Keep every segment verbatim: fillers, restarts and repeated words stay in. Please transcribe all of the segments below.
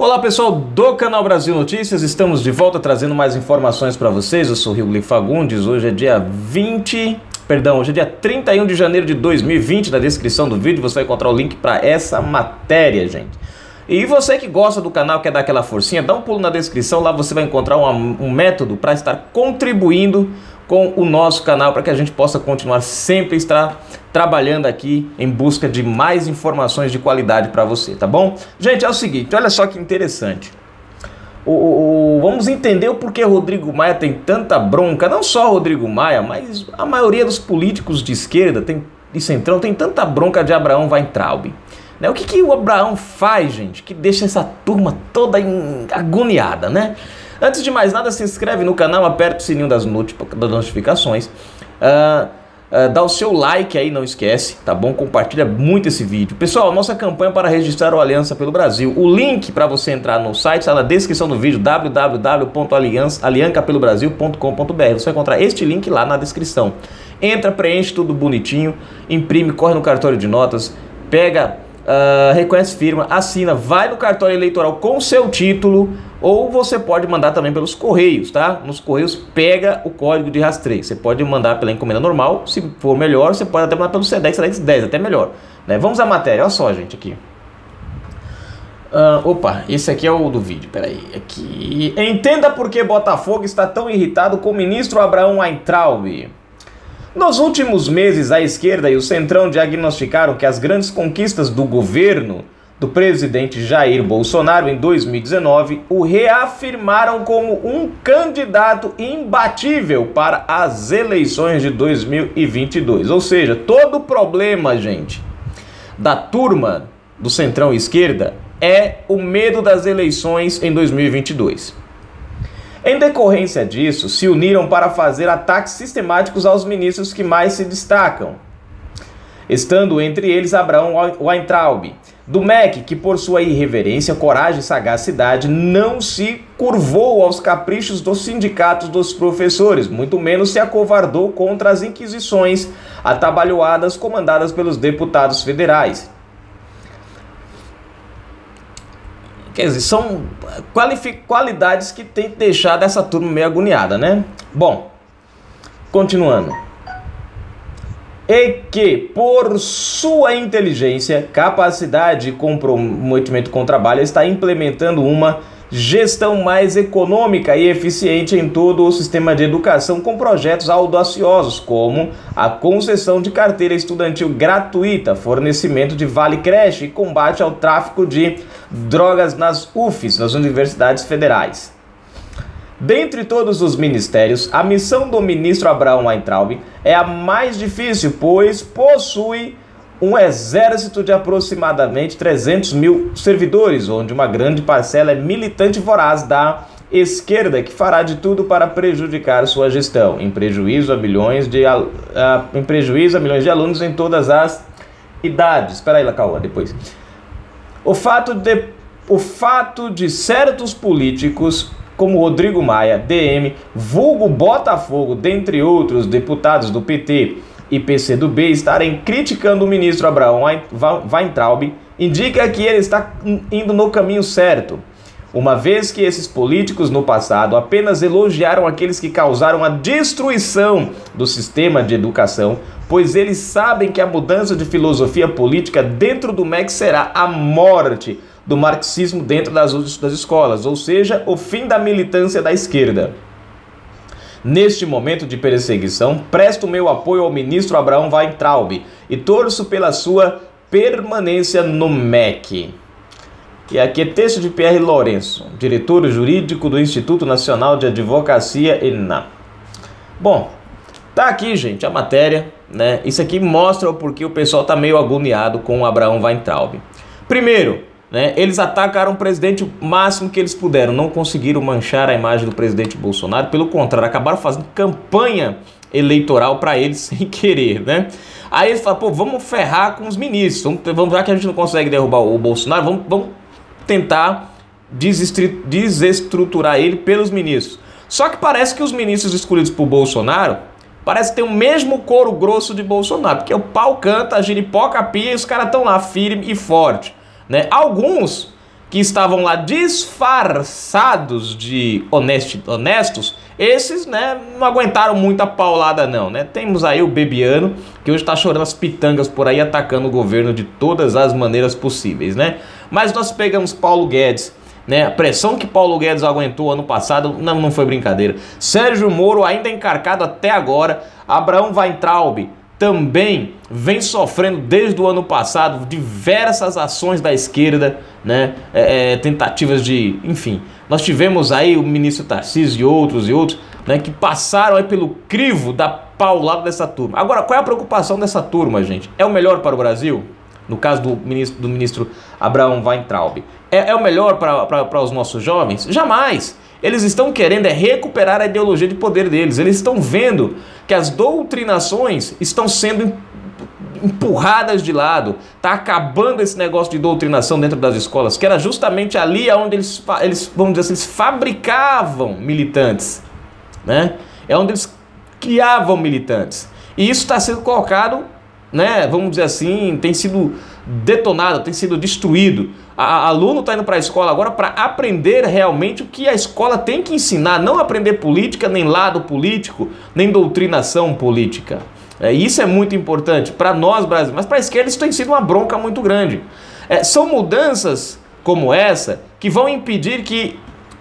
Olá pessoal do canal Brasil Notícias, estamos de volta trazendo mais informações para vocês. Eu sou o Rio Fagundes, hoje é dia vinte, perdão, hoje é dia trinta e um de janeiro de dois mil e vinte. Na descrição do vídeo você vai encontrar o link para essa matéria, gente. E você que gosta do canal, quer dar aquela forcinha, dá um pulo na descrição, lá você vai encontrar um, um método para estar contribuindo com o nosso canal, para que a gente possa continuar sempre estar trabalhando aqui em busca de mais informações de qualidade para você, tá bom? Gente, é o seguinte, olha só que interessante. O, o, o, vamos entender o porquê Rodrigo Maia tem tanta bronca, não só Rodrigo Maia, mas a maioria dos políticos de esquerda tem, e centrão tem tanta bronca de Abraão Weintraub. Né? O que, que o Abraão faz, gente, que deixa essa turma toda agoniada, né? Antes de mais nada, se inscreve no canal, aperta o sininho das notificações, uh, uh, dá o seu like aí, não esquece, tá bom? Compartilha muito esse vídeo. Pessoal, nossa campanha para registrar o Aliança pelo Brasil, o link para você entrar no site está na descrição do vídeo, w w w ponto alianca pelo brasil ponto com ponto b r. Você vai encontrar este link lá na descrição. Entra, preenche tudo bonitinho, imprime, corre no cartório de notas, pega... Uh, reconhece firma, assina, vai no cartório eleitoral com seu título, ou você pode mandar também pelos correios, tá? Nos correios pega o código de rastreio. Você pode mandar pela encomenda normal, se for melhor, você pode até mandar pelo SEDEX, SEDEX dez, até melhor, né? Vamos à matéria, olha só, gente, aqui. Uh, opa, esse aqui é o do vídeo, peraí, aqui. Entenda por que Botafogo está tão irritado com o ministro Abraão Weintraub. Nos últimos meses, a esquerda e o centrão diagnosticaram que as grandes conquistas do governo do presidente Jair Bolsonaro em dois mil e dezenove o reafirmaram como um candidato imbatível para as eleições de dois mil e vinte e dois. Ou seja, todo o problema, gente, da turma do centrão e esquerda é o medo das eleições em dois mil e vinte e dois. Em decorrência disso, se uniram para fazer ataques sistemáticos aos ministros que mais se destacam, estando entre eles Abraão Weintraub, do M E C, que por sua irreverência, coragem e sagacidade não se curvou aos caprichos dos sindicatos dos professores, muito menos se acovardou contra as inquisições atabalhoadas comandadas pelos deputados federais. Quer dizer, são qualidades que tem que deixar dessa turma meio agoniada, né? Bom, continuando. E que, por sua inteligência, capacidade e comprometimento com o trabalho, está implementando uma gestão mais econômica e eficiente em todo o sistema de educação, com projetos audaciosos como a concessão de carteira estudantil gratuita, fornecimento de vale creche e combate ao tráfico de drogas nas U F Es, nas universidades federais. Dentre todos os ministérios, a missão do ministro Abraão Weintraub é a mais difícil, pois possui um exército de aproximadamente trezentos mil servidores, onde uma grande parcela é militante voraz da esquerda, que fará de tudo para prejudicar sua gestão, em prejuízo a milhões de, uh, em prejuízo a milhões de alunos em todas as idades. Espera aí, Lacaua, depois. O fato, de, o fato de certos políticos, como Rodrigo Maia, D M, vulgo Botafogo, dentre outros deputados do P T e P C do B, estarem criticando o ministro Abraão Weintraub, indica que ele está indo no caminho certo, uma vez que esses políticos no passado apenas elogiaram aqueles que causaram a destruição do sistema de educação, pois eles sabem que a mudança de filosofia política dentro do M E C será a morte do marxismo dentro das, das escolas, ou seja, o fim da militância da esquerda. Neste momento de perseguição, presto meu apoio ao ministro Abraão Weintraub e torço pela sua permanência no M E C. E aqui é texto de Pierre Lourenço, diretor jurídico do Instituto Nacional de Advocacia, ENA. Bom, tá aqui, gente, a matéria, né? Isso aqui mostra o porquê o pessoal tá meio agoniado com o Abraão Weintraub. Primeiro, né, eles atacaram o presidente o máximo que eles puderam, não conseguiram manchar a imagem do presidente Bolsonaro, pelo contrário, acabaram fazendo campanha eleitoral para eles sem querer, né? Aí eles falaram, pô, vamos ferrar com os ministros, vamos, vamos já que a gente não consegue derrubar o Bolsonaro, vamos, vamos tentar desestruturar ele pelos ministros. Só que parece que os ministros escolhidos por Bolsonaro, parece que tem o mesmo couro grosso de Bolsonaro, porque o pau canta, a giripoca pia e os caras estão lá firme e forte, né? Alguns que estavam lá disfarçados de honesti, honestos, esses, né, não aguentaram muita paulada não, né? Temos aí o Bebiano, que hoje está chorando as pitangas por aí, atacando o governo de todas as maneiras possíveis, né? Mas nós pegamos Paulo Guedes, né? A pressão que Paulo Guedes aguentou ano passado não, não foi brincadeira. Sérgio Moro ainda encarcado até agora. Abraão Weintraub também vem sofrendo desde o ano passado diversas ações da esquerda, né? É, é, tentativas de, enfim, nós tivemos aí o ministro Tarcísio e outros e outros, né, que passaram aí pelo crivo da paulada dessa turma. Agora, qual é a preocupação dessa turma, gente? É o melhor para o Brasil? No caso do ministro, do ministro Abraão Weintraub, é, é o melhor para os nossos jovens? Jamais! Eles estão querendo é recuperar a ideologia de poder deles. Eles estão vendo que as doutrinações estão sendo empurradas de lado. Está acabando esse negócio de doutrinação dentro das escolas, que era justamente ali onde eles, eles, vamos dizer assim, eles fabricavam militantes, né? É onde eles criavam militantes. E isso está sendo colocado, né, vamos dizer assim, tem sido detonado, tem sido destruído. A, a aluno está indo para a escola agora para aprender realmente o que a escola tem que ensinar, não aprender política, nem lado político, nem doutrinação política. É, isso é muito importante para nós brasileiros, mas para a esquerda isso tem sido uma bronca muito grande. É, são mudanças como essa que vão impedir que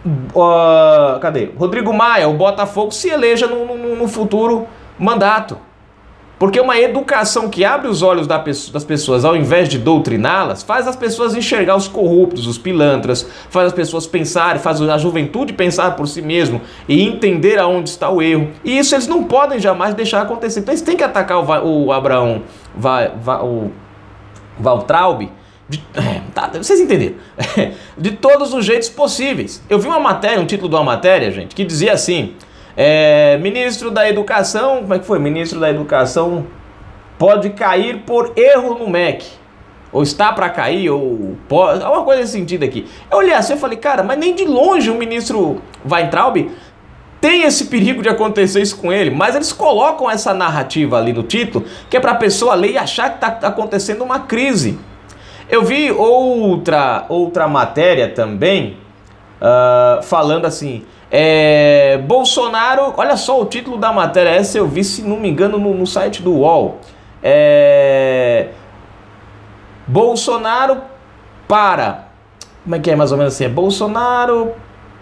uh, cadê? Rodrigo Maia, o Botafogo, se eleja no, no, no futuro mandato. Porque uma educação que abre os olhos das pessoas ao invés de doutriná-las, faz as pessoas enxergar os corruptos, os pilantras, faz as pessoas pensarem, faz a juventude pensar por si mesmo e entender aonde está o erro. E isso eles não podem jamais deixar acontecer. Então eles têm que atacar o, o Abraão, vai, vai, o Weintraub, de, tá, vocês entenderam, de todos os jeitos possíveis. Eu vi uma matéria, um título de uma matéria, gente, que dizia assim... É, ministro da Educação, como é que foi? Ministro da Educação pode cair por erro no M E C, ou está para cair, ou pode, alguma coisa nesse sentido aqui. Eu olhei assim e falei, cara, mas nem de longe o ministro Weintraub tem esse perigo de acontecer isso com ele, mas eles colocam essa narrativa ali no título, que é para a pessoa ler e achar que está acontecendo uma crise. Eu vi outra, outra matéria também, uh, falando assim... É, Bolsonaro, olha só o título da matéria, essa eu vi, se não me engano, no, no site do U O L. É, Bolsonaro para, como é que é mais ou menos assim? É Bolsonaro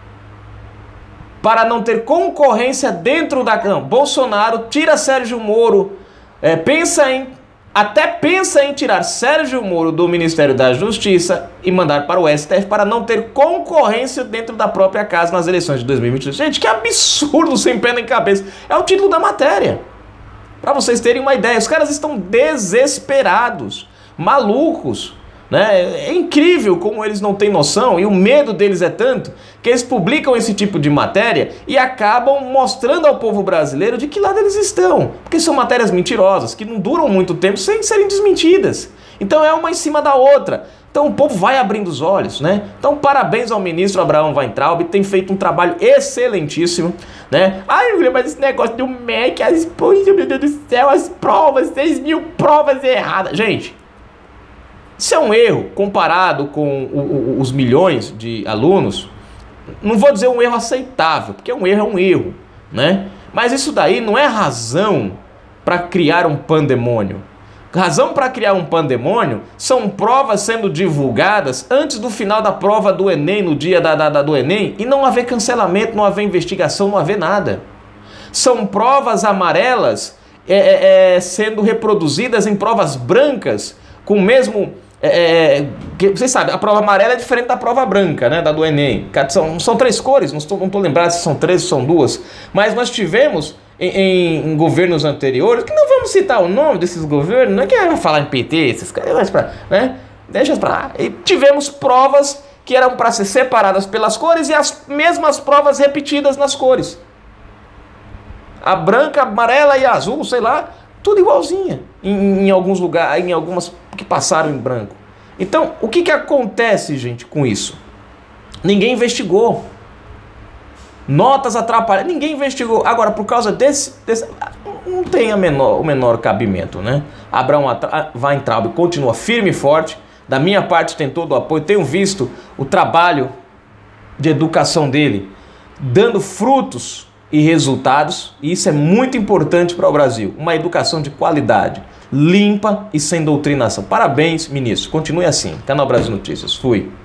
para não ter concorrência dentro da... Não, Bolsonaro tira Sérgio Moro, é, pensa em... Até pensa em tirar Sérgio Moro do Ministério da Justiça e mandar para o S T F para não ter concorrência dentro da própria casa nas eleições de dois mil e vinte e dois. Gente, que absurdo, sem pé nem cabeça. É o título da matéria. Para vocês terem uma ideia, os caras estão desesperados, malucos, né? É incrível como eles não têm noção e o medo deles é tanto que eles publicam esse tipo de matéria e acabam mostrando ao povo brasileiro de que lado eles estão. Porque são matérias mentirosas, que não duram muito tempo sem serem desmentidas. Então é uma em cima da outra. Então o povo vai abrindo os olhos, né? Então parabéns ao ministro Abraão Weintraub, tem feito um trabalho excelentíssimo, né? Ai, mas esse negócio do M E C, as, meu Deus do céu, as provas, seis mil provas erradas. Gente, isso é um erro comparado com o, o, os milhões de alunos. Não vou dizer um erro aceitável, porque um erro é um erro, né? Mas isso daí não é razão para criar um pandemônio. Razão para criar um pandemônio são provas sendo divulgadas antes do final da prova do Enem, no dia da, da, da, do Enem, e não haver cancelamento, não haver investigação, não haver nada. São provas amarelas é, é, é, sendo reproduzidas em provas brancas, com o mesmo... É, que, vocês sabem, a prova amarela é diferente da prova branca, né, da do Enem. São, são três cores, não estou, não estou lembrado se são três ou são duas, mas nós tivemos em, em, em governos anteriores, que não vamos citar o nome desses governos, não é que vai falar em P T, esses caras, né, deixa pra lá. E tivemos provas que eram para ser separadas pelas cores e as mesmas provas repetidas nas cores. A branca, a amarela e a azul, sei lá, tudo igualzinha, em, em alguns lugares, em algumas que passaram em branco. Então, o que, que acontece, gente, com isso? Ninguém investigou. Notas atrapalhadas, ninguém investigou. Agora, por causa desse... desse não tem a menor, o menor cabimento, né? Abraão Weintraub continua firme e forte, Da minha parte tem todo o apoio. Tenho visto o trabalho de educação dele dando frutos e resultados, e isso é muito importante para o Brasil. Uma educação de qualidade, limpa e sem doutrinação. Parabéns, ministro. Continue assim. Canal Brasil Notícias. Fui.